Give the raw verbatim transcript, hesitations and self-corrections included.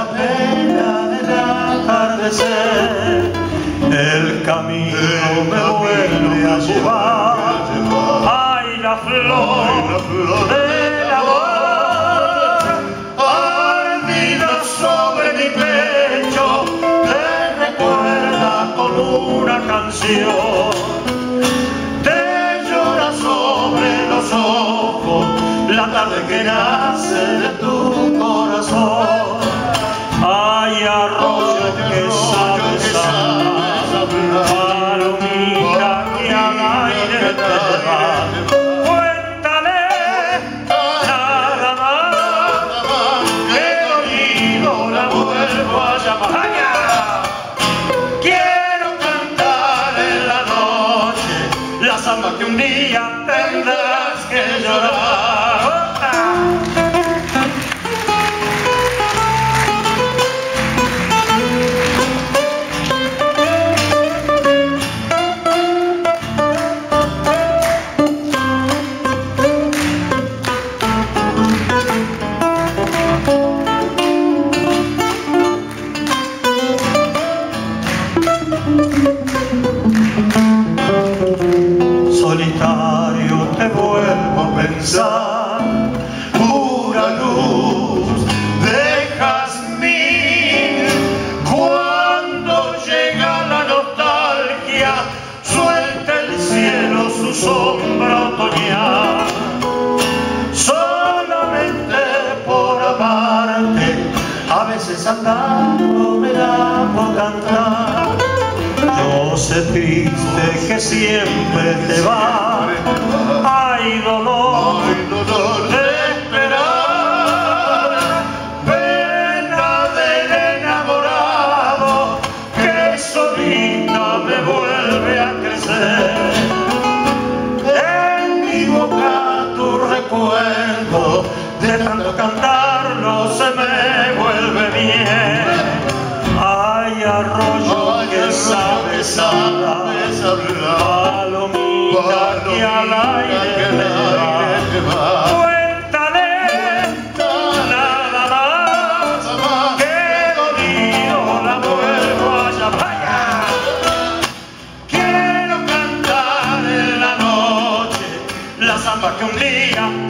la pena del atardecer. El camino me vuelve a llevar. Ay, la flor del amor ardida sobre mi pecho, te recuerda con una canción. Te llora sobre los ojos la tarde que nace de tu corazón. Ay, arroyo que sabes hablar, palomita que al aire te va. Cuéntale nada más, que dolido la vuelvo a llamar. Quiero cantar en la noche la samba que un día tendrás que llorar. Solitario te vuelvo a pensar, pura luz de jazmín. Cuando llega la nostalgia, suelta el cielo su sombra otoñal. Solamente por amarte, a veces andando me da por cantar. Yo sé triste que siempre te va. Hay dolor de esperar, pena del enamorado que solita me vuelve a crecer. En mi boca tu recuerdo, de tanto cantarlo se me vuelve bien. Ay, arroyo que sabes hablar, palomita que al aire te va. Cuéntale nada más, que dolido la vuelvo a llamar. Quiero cantar en la noche la samba que un día